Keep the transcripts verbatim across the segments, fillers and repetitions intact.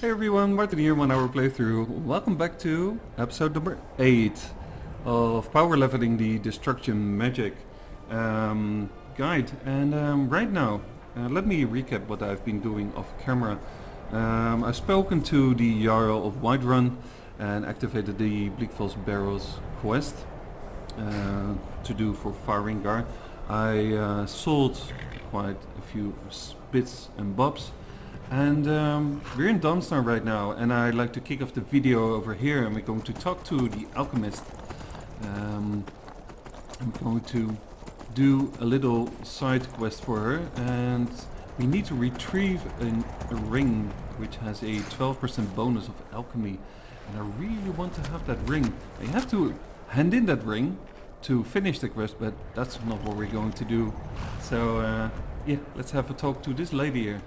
Hey everyone, Martin here, one hour playthrough. Welcome back to episode number eight of Power Leveling the Destruction Magic um, guide. And um, right now, uh, let me recap what I've been doing off camera. Um, I've spoken to the Jarl of Whiterun and activated the Bleak Falls Barrows quest uh, to do for Faringar. I uh, sold quite a few bits and bobs. And um, we're in Dunstar right now, and I'd like to kick off the video over here, and we're going to talk to the alchemist. Um, I'm going to do a little side quest for her, and we need to retrieve an, a ring which has a twelve percent bonus of alchemy. And I really want to have that ring. I have to hand in that ring to finish the quest, but that's not what we're going to do. So uh, yeah, let's have a talk to this lady here.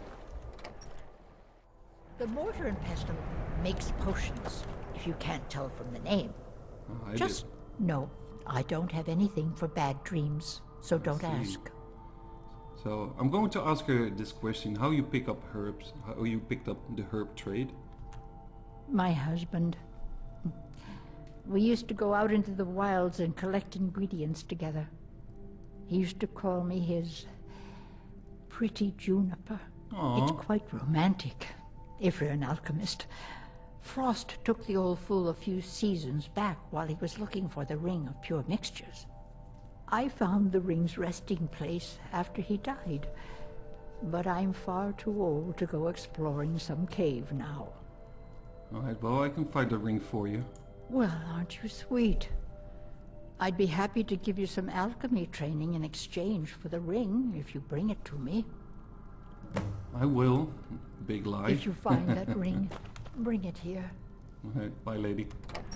The mortar and pestle makes potions, if you can't tell from the name. Oh, I Just do. no, I don't have anything for bad dreams, so don't see. ask. So I'm going to ask her this question: how you pick up herbs? How you picked up the herb trade? My husband. We used to go out into the wilds and collect ingredients together. He used to call me his pretty juniper. Aww. It's quite romantic. If you're an alchemist. Frost took the old fool a few seasons back while he was looking for the ring of pure mixtures. I found the ring's resting place after he died, but I'm far too old to go exploring some cave now. Alright, well, I can find the ring for you. Well, aren't you sweet? I'd be happy to give you some alchemy training in exchange for the ring if you bring it to me. I will. Big lie. If you find that ring, bring it here. Alright, bye lady.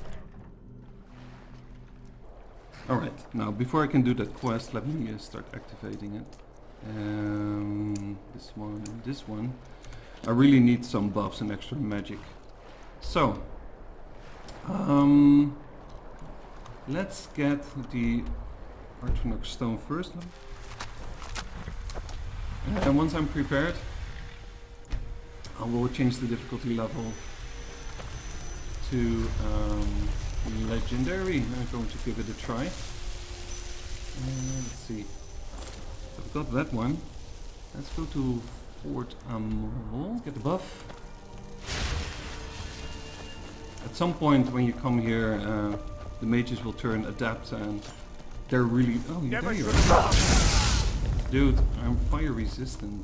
Alright, now before I can do that quest, let me uh, start activating it. Um, this one, this one. I really need some buffs and extra magic. So, um, let's get the Archinox stone first. And once I'm prepared, I will change the difficulty level to um, legendary. I'm going to give it a try. Uh, let's see. I've got that one. Let's go to Fort Amrol. Get the buff. At some point when you come here, uh, the mages will turn adept, and they're really. Oh, yeah, there you are. Dude, I'm fire resistant.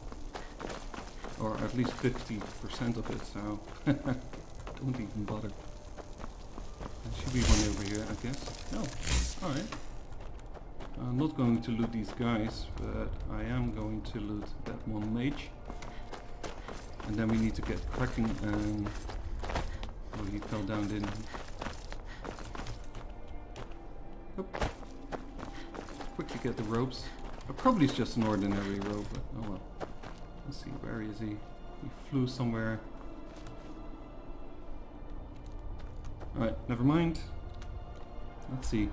Or at least fifty percent of it, so don't even bother. There should be one over here, I guess. No. Alright. I'm not going to loot these guys, but I am going to loot that one mage. And then we need to get cracking and... Oh, he fell down, didn't he? Oop. Quickly get the ropes. Uh, probably it's just an ordinary rope, but oh well. Let's see, where is he? He flew somewhere. Alright, never mind. Let's see.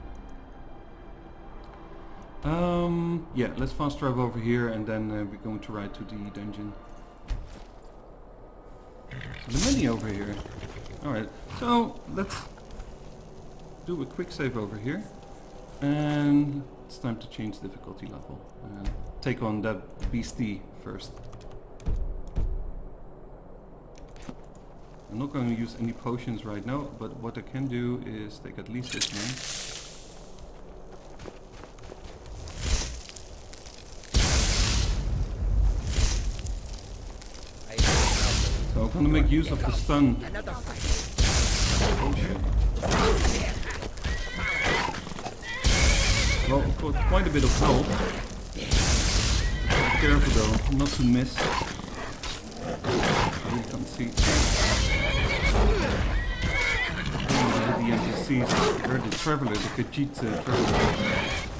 Um, yeah, let's fast travel over here, and then uh, we're going to ride to the dungeon. So the mini over here. Alright, so let's do a quick save over here. And it's time to change difficulty level and take on that beastie first. I'm not going to use any potions right now, but what I can do is take at least this one. So I'm going to make use of the stun potion. Well, I've got quite a bit of health. Be careful though, not to miss. I really can't see. The N P Cs, where the traveler, the Khajiit uh, traveler.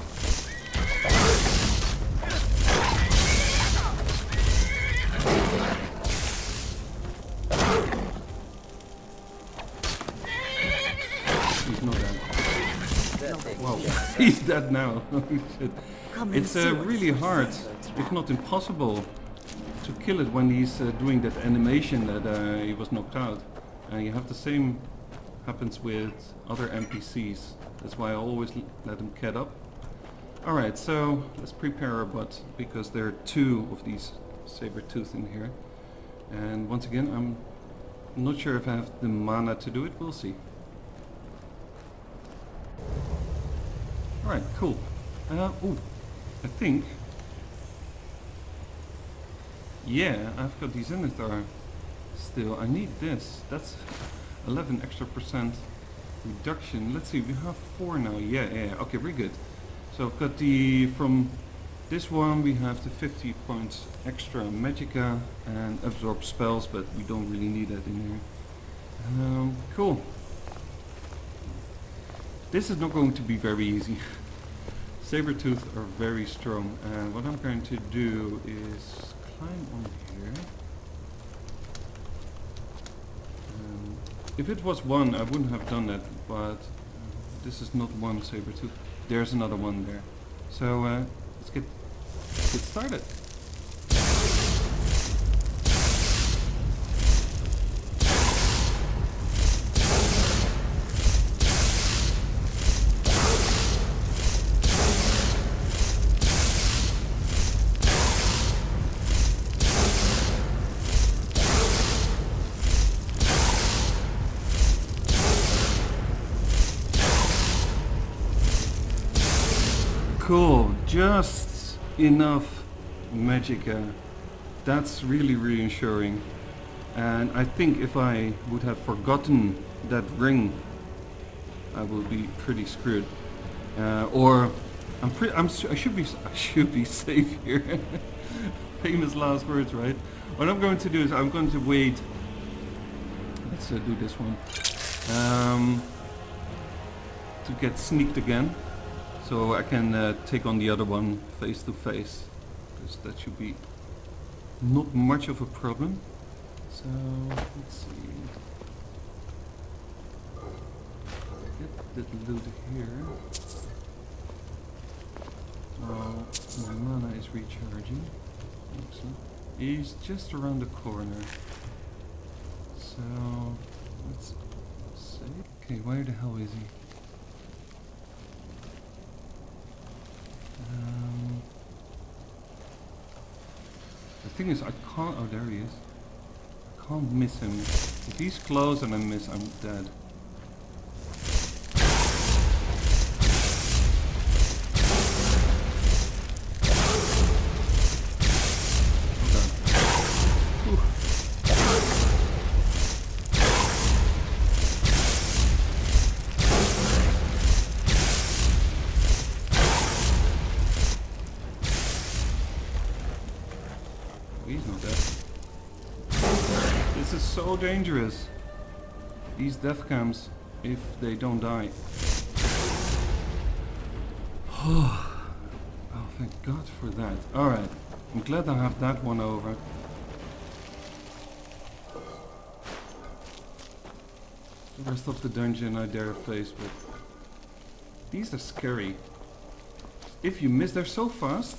He's not dead. Wow, he's dead now. Holy shit. It's uh, really hard, if not impossible, to kill it when he's uh, doing that animation that uh, he was knocked out. And uh, you have the same happens with other N P Cs. That's why I always l let him cat up. Alright, so let's prepare our butt, because there are two of these saber-tooth in here. And once again, I'm not sure if I have the mana to do it. We'll see. Alright, cool. Uh, ooh, I think... Yeah, I've got these Zenithar still. I need this. That's eleven extra percent reduction. Let's see, we have four now. Yeah, yeah, yeah. Okay, very good. So I've got the... From this one we have the fifty points extra Magicka and absorb spells, but we don't really need that in here. Um, cool. This is not going to be very easy. Saber-tooth are very strong, and what I'm going to do is climb on here. Um, if it was one, I wouldn't have done that, but uh, this is not one saber-tooth. There's another one there. So uh, let's get, get started. Cool, just enough Magicka. That's really reassuring. And I think if I would have forgotten that ring, I will be pretty screwed. Uh, or I'm pretty. I'm. I should be. I should be safe here. Famous last words, right? What I'm going to do is I'm going to wait. Let's uh, do this one. Um, to get sneaked again. So I can uh, take on the other one face to face, because that should be not much of a problem. So let's see. Get the loot here. Well, my mana is recharging. Excellent. He's just around the corner. So let's see. Okay, where the hell is he? Um, the thing is, I can't. Oh, there he is. I can't miss him. If he's close and I miss, I'm dead. He's not dead. This is so dangerous. These death camps, if they don't die. Oh, thank God for that. Alright, I'm glad I have that one over. The rest of the dungeon I dare face, but these are scary. If you miss, they're so fast.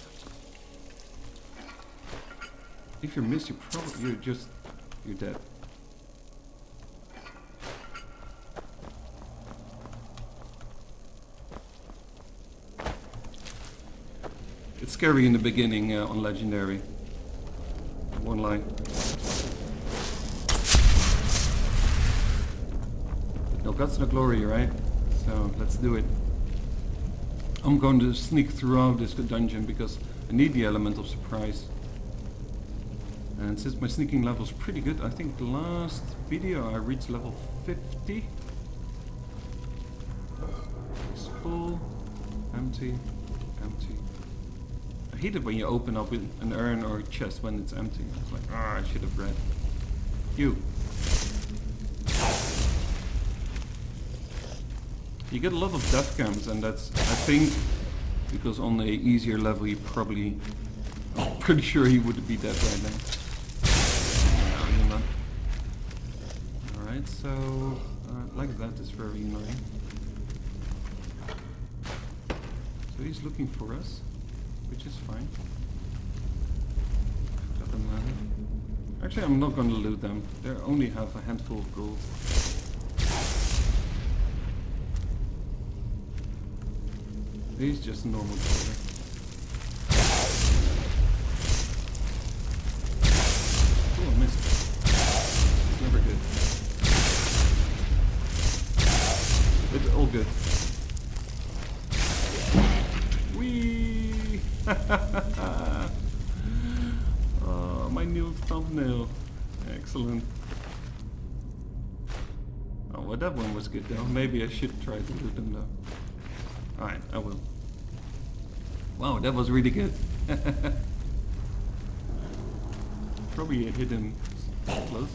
If you miss, you probably you're just you're dead. It's scary in the beginning uh, on Legendary. One line. No guts, no glory, right? So let's do it. I'm going to sneak throughout this dungeon because I need the element of surprise. And since my sneaking level is pretty good, I think the last video I reached level fifty. It's full, empty, empty. I hate it when you open up with an urn or a chest when it's empty. It's like, ah, I should have read. You. You get a lot of death camps, and that's, I think, because on a easier level he probably, I'm pretty sure he would be dead right now. Alright, so uh, like that is very annoying. So he's looking for us, which is fine. Got the mana. Actually, I'm not going to loot them. They only have a handful of gold. He's just a normal player. Oh, I missed. It's never good. It's all good. Whee! Oh, my new thumbnail. Excellent. Oh, well, that one was good though. Maybe I should try to loot them though. Alright, I will. Wow, that was really good. Probably hit him close.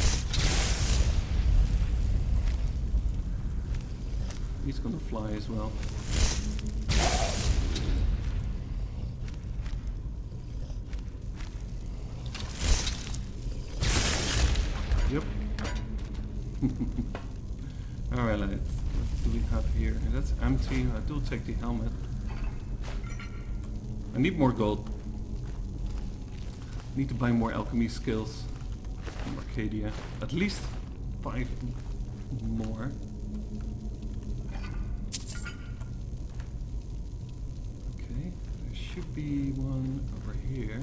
He's gonna fly as well. Yep. Alright, lads. What do we have here? That's empty. I do take the helmet. I need more gold. Need to buy more alchemy skills from Arcadia. At least five more. Okay, there should be one over here.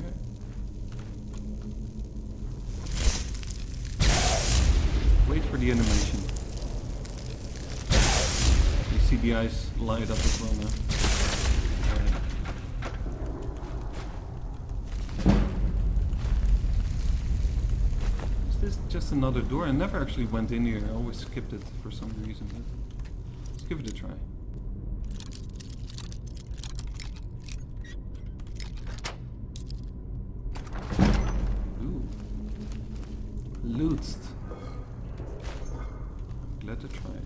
Wait for the animation. You see the eyes light up as well now. Alright. Is this just another door? I never actually went in here. I always skipped it for some reason. Let's give it a try. Ooh. Lootst. Glad to try.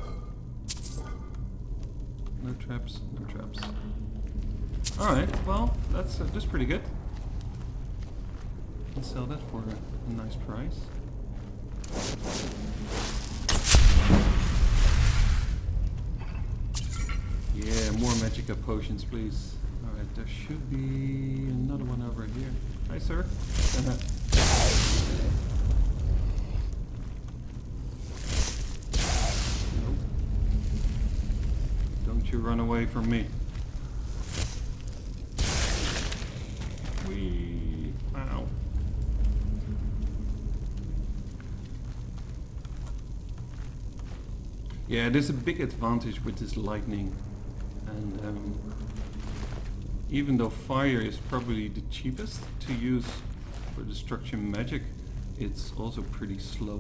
No traps, no traps. Alright, well, that's, uh, that's pretty good. Can sell that for a, a nice price. Yeah, more magicka potions, please. Alright, there should be another one over here. Hi, sir. Don't you run away from me. Whee! Wow. Yeah, there's a big advantage with this lightning. And um, even though fire is probably the cheapest to use for destruction magic, it's also pretty slow.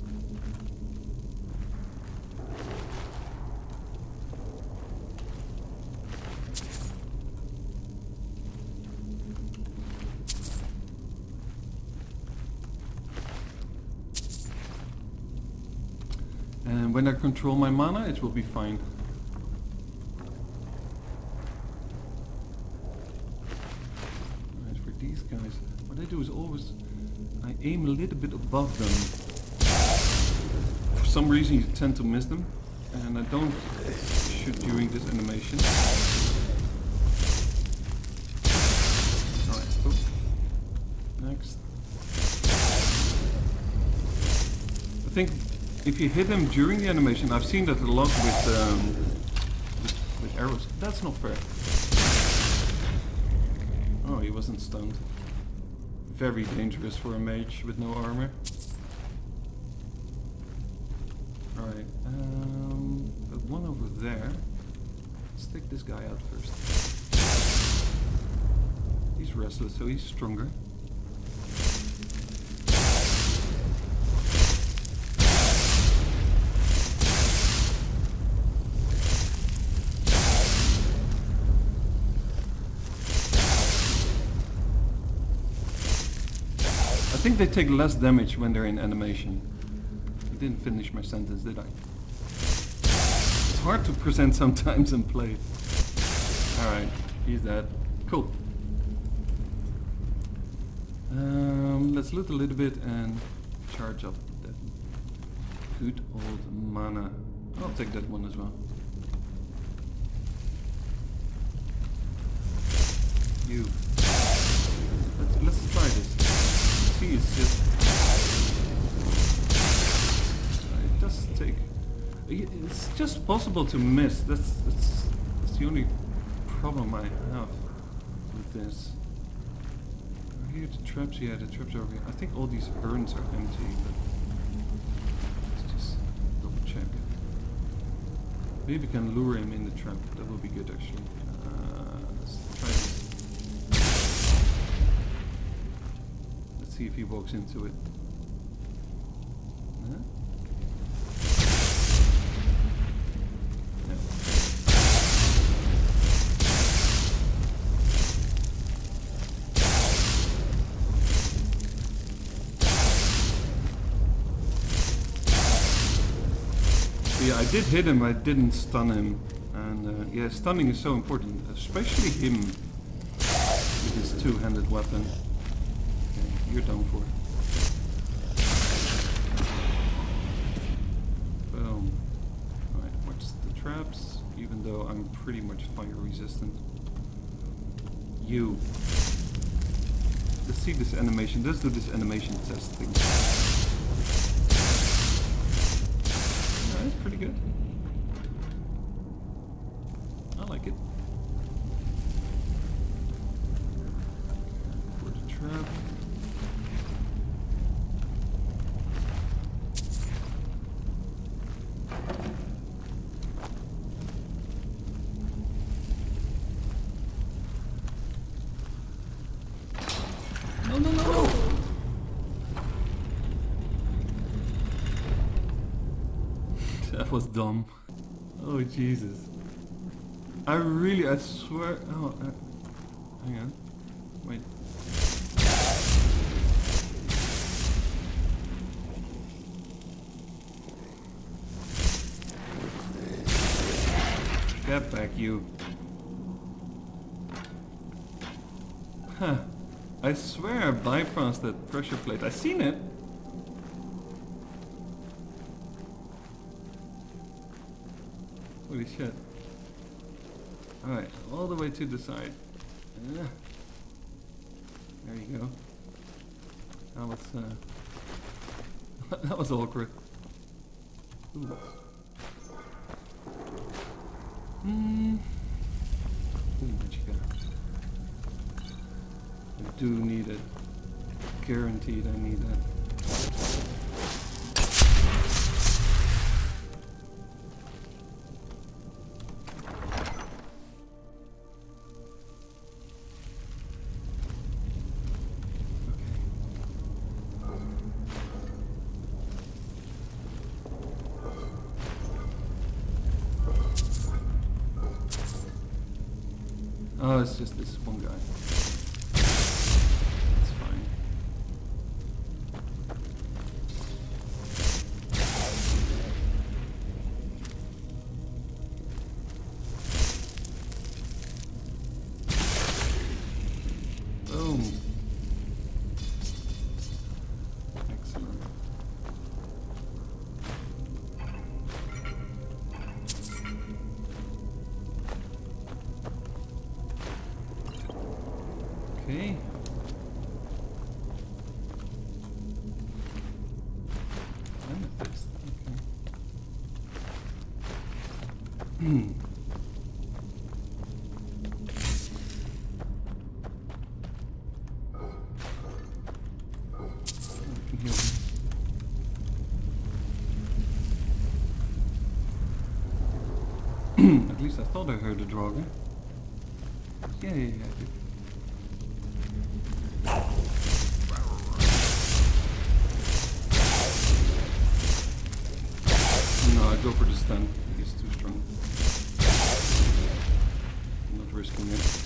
And when I control my mana, it will be fine. Right, for these guys, what I do is always, I aim a little bit above them. For some reason you tend to miss them, and I don't shoot during this animation. Alright, cool. Next. I think if you hit him during the animation, I've seen that a lot with, um, with, with arrows. That's not fair. Oh, he wasn't stunned. Very dangerous for a mage with no armor. Alright, um, but one over there. Let's take this guy out first. He's restless, so he's stronger. I think they take less damage when they're in animation. I didn't finish my sentence, did I? It's hard to present sometimes and play. Alright, he's dead. Cool. Um, let's loot a little bit and charge up that good old mana. I'll take that one as well. You. Let's, let's try this. See P is just... It does take... It's just possible to miss. That's, that's, that's the only problem I have with this. Are here the traps? Yeah, the traps are over here. I think all these urns are empty, but... Let's just double check. Maybe we can lure him in the trap. That would be good, actually. Uh, let's try this. Let's see if he walks into it. Huh? Yeah, I did hit him, I didn't stun him. And uh, yeah, stunning is so important, especially him with his two-handed weapon. Okay, you're done for. Boom. Alright, watch the traps, even though I'm pretty much fire resistant. You. Let's see this animation. Let's do this animation test thing. That's pretty good. I like it. For the trap. No, no, no, no! That was dumb. Oh Jesus. I really, I swear. Oh, uh, hang on. Wait. Get back, you. Huh. I swear I bypassed that pressure plate. I seen it. Holy shit. Alright, all the way to the side. Uh, there you go. That was, uh... that was awkward. Ooh. Hmm. Ooh, Magicka. I do need it. Guaranteed I need that. Oh, it's just this one guy. It's fine. Boom. Excellent. Okay. Amethyst. Okay. Hmm. At least I thought I heard a dragon. Yeah, yeah, yeah. I did. No, I go for the stun. He's too strong. I'm not risking it.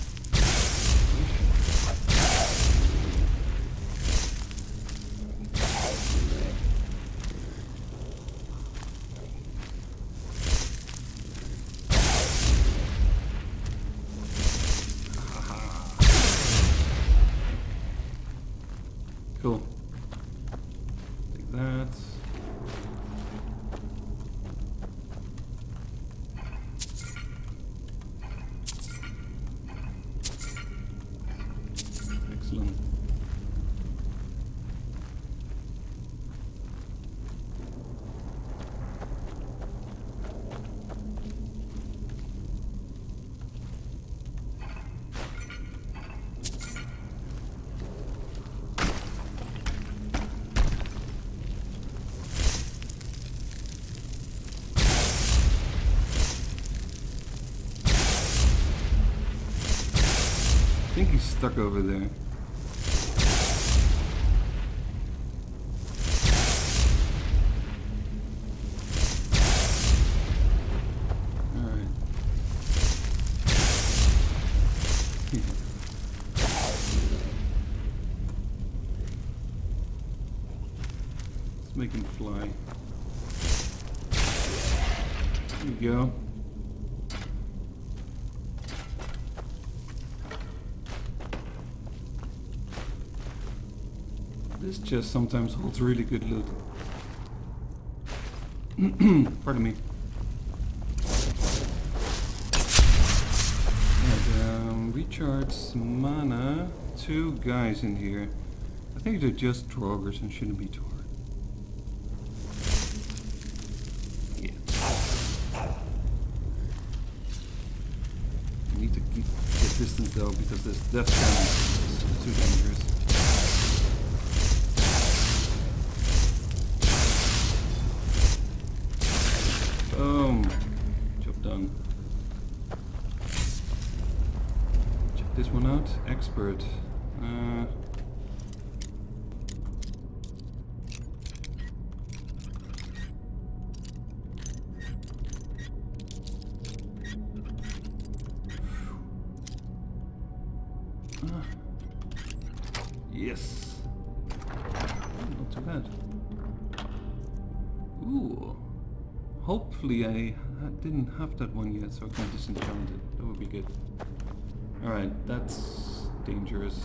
Cool. Take that. Excellent. stuck over there. Alright. Let's make him fly. There we go. This chest sometimes holds really good loot. Pardon me. And, um, recharge mana. Two guys in here. I think they're just Draugrs and shouldn't be too hard. Distance though, because this death cannon is too dangerous. Boom. Job done. Check this one out. Expert. Uh, Yes. Not too bad. Ooh. Hopefully I didn't have that one yet, so I can disenchant it. That would be good. Alright, that's dangerous.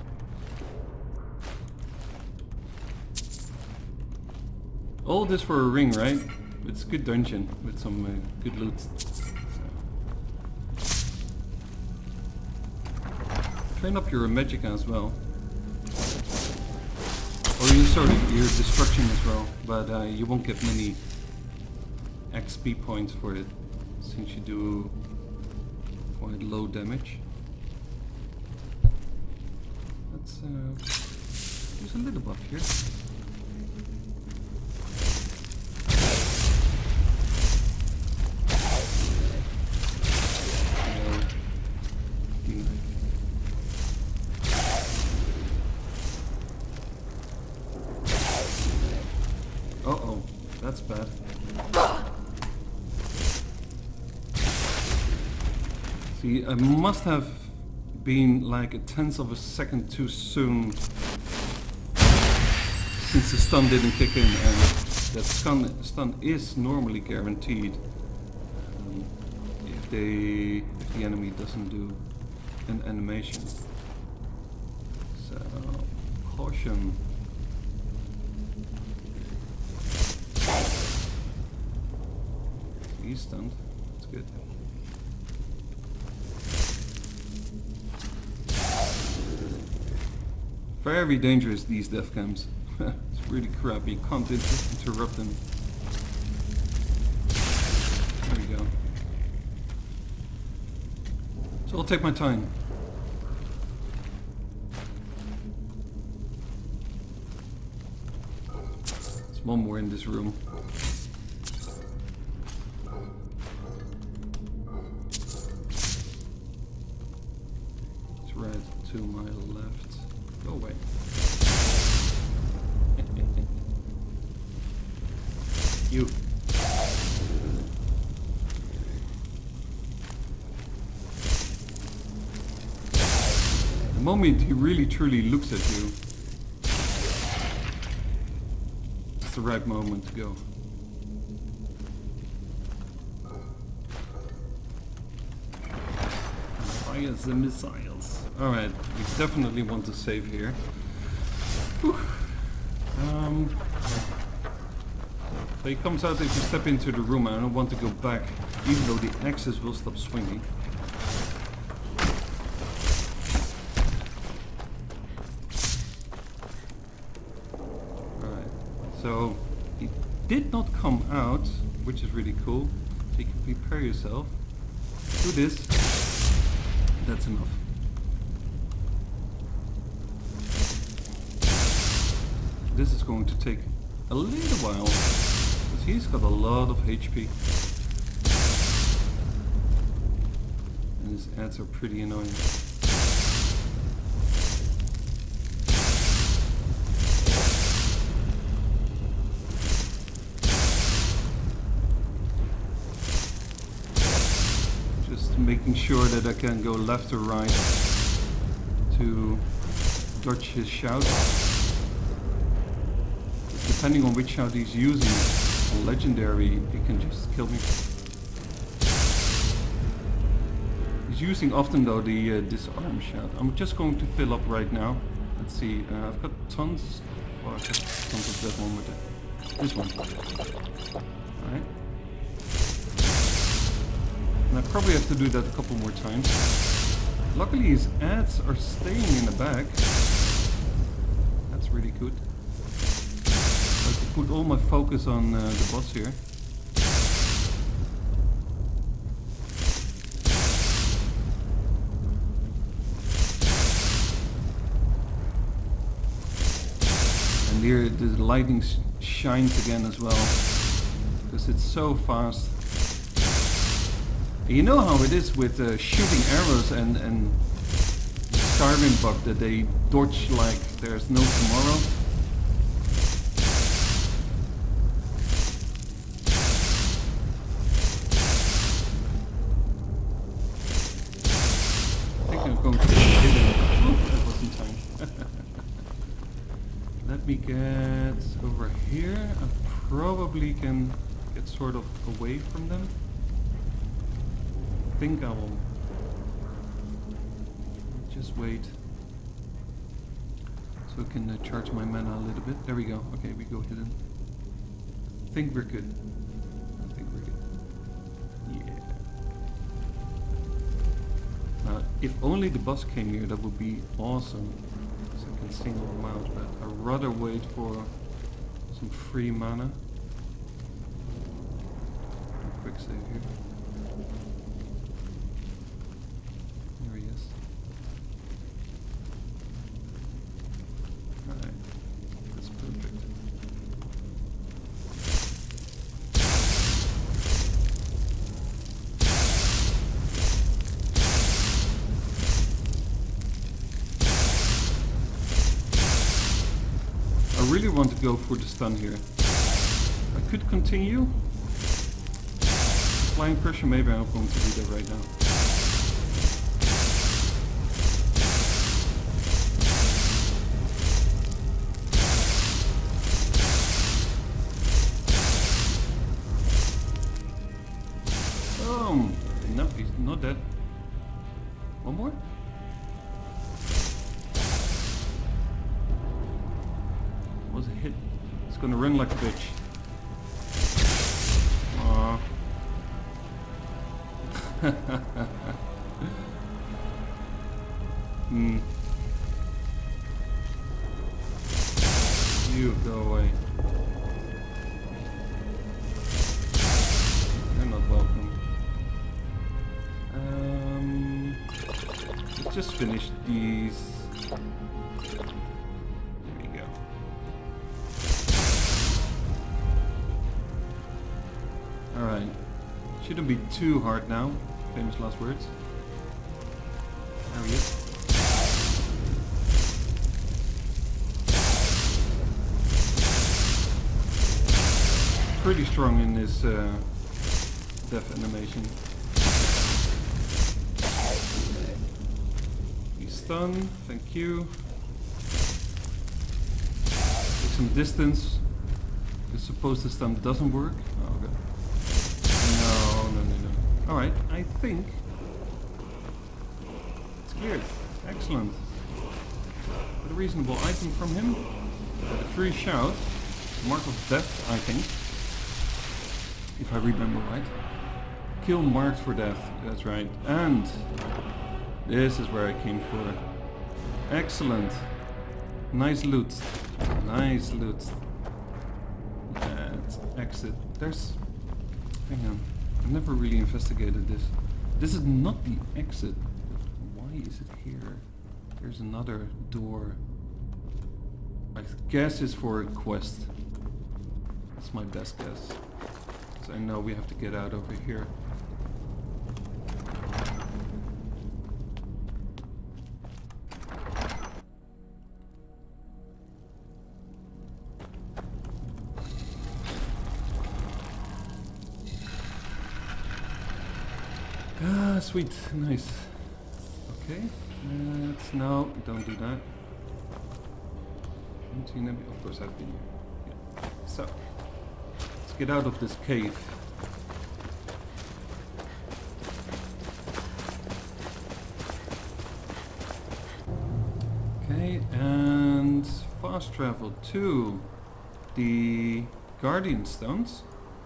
All this for a ring, right? It's a good dungeon with some uh, good loot. Train up your magic as well. Or you, sorry, your destruction as well, but uh, you won't get many X P points for it, since you do quite low damage. Let's uh, use a little buff here. Uh-oh, that's bad. See, I must have been like a tenth of a second too soon since the stun didn't kick in, and that stun, stun is normally guaranteed um, if they if the enemy doesn't do an animation. So, caution. He's stunned. That's good. Very dangerous, these death camps. It's really crappy. You can't inter interrupt them. There we go. So I'll take my time. There's one more in this room. To my left. Go away. You. The moment he really truly looks at you, it's the right moment to go. Fire the missiles. Alright, we definitely want to save here. Um, so he comes out if you step into the room. I don't want to go back, even though the axes will stop swinging. Alright, so he did not come out, which is really cool. So you can prepare yourself. Do this. That's enough. This is going to take a little while, because he's got a lot of H P. And his ads are pretty annoying. making sure that I can go left or right to dodge his shout. Depending on which shout he's using, on legendary, he can just kill me. He's using often though the uh, disarm shout. I'm just going to fill up right now. Let's see, uh, I've got tons. Oh, I've got tons of that one with it. This one. Alright. And I probably have to do that a couple more times. Luckily his ads are staying in the bag. That's really good. I have to put all my focus on uh, the boss here. And here the lightning sh shines again as well, because it's so fast. You know how it is with uh, shooting arrows and, and Skyrim bug that they dodge like there's no tomorrow. I think I'm going to hit him. Oop, that wasn't time. Let me get over here. I probably can get sort of away from them. I think I will just wait so I can uh, charge my mana a little bit. There we go. Okay, we go hidden. I think we're good. I think we're good. Yeah. Now, if only the boss came here, that would be awesome. So I can single them out, but I'd rather wait for some free mana. Quick save here. I really want to go for the stun here. I could continue. Flying pressure, maybe I'm going to do that right now. Oh, no, he's not dead. One more? Was a hit. It's gonna run like a bitch. Aww. Hmm. You go away. You're not welcome. Um, let's just finish these. Alright, shouldn't be too hard now. Famous last words. There we go. Pretty strong in this uh, death animation. He's stunned, thank you. Take some distance. I suppose the stun doesn't work. Oh, okay. No, no, no, no. Alright, I think it's cleared. Excellent. Got a reasonable item from him. A free shout. Mark of death, I think. If I remember right. Kill marked for death. That's right. And this is where I came for. Excellent. Nice loot. Nice loot. Let's exit. There's... Hang on. I've never really investigated this. This is not the exit. Why is it here? There's another door. I guess it's for a quest. That's my best guess. Because I know we have to get out over here. Ah, sweet, nice. Okay, let's no, don't do that. Of course, I've been here. Yeah. So, let's get out of this cave. Okay, and fast travel to the Guardian Stones.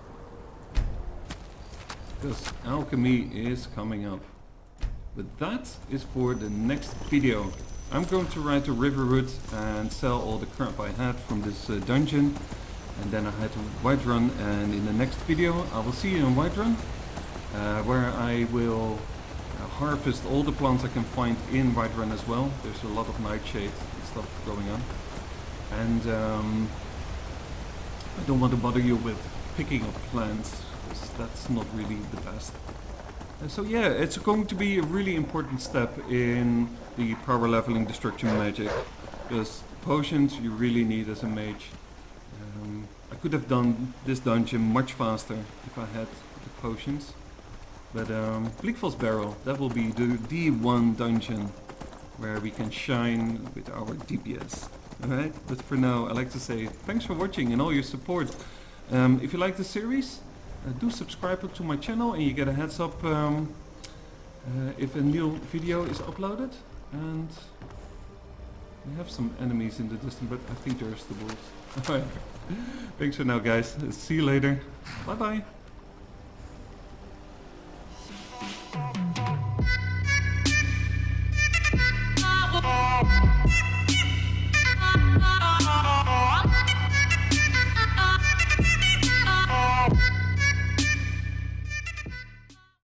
Because alchemy is coming up. But that is for the next video. I'm going to ride to Riverwood and sell all the crap I had from this uh, dungeon. And then I head to Whiterun, and in the next video I will see you in Whiterun. Uh, where I will uh, harvest all the plants I can find in Whiterun as well. There's a lot of nightshade and stuff going on. And um, I don't want to bother you with picking up plants, because that's not really the best. Uh, so yeah, it's going to be a really important step in the power leveling destruction magic, because potions you really need as a mage. Um, I could have done this dungeon much faster if I had the potions, but um, Bleakfall's Barrow, that will be the D one dungeon where we can shine with our D P S. Alright, but for now I like to say thanks for watching and all your support. Um, if you like the series, Uh, do subscribe to my channel and you get a heads up um, uh, if a new video is uploaded. And we have some enemies in the distance, but I think there's the wolves. Alright, thanks for now guys, see you later, bye bye.